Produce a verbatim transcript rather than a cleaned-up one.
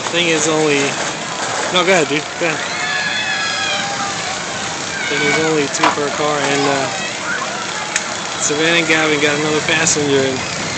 Thing is only... No, go ahead, dude. Go ahead. Thing is only two per car, and uh, Savannah and Gavin got another passenger in.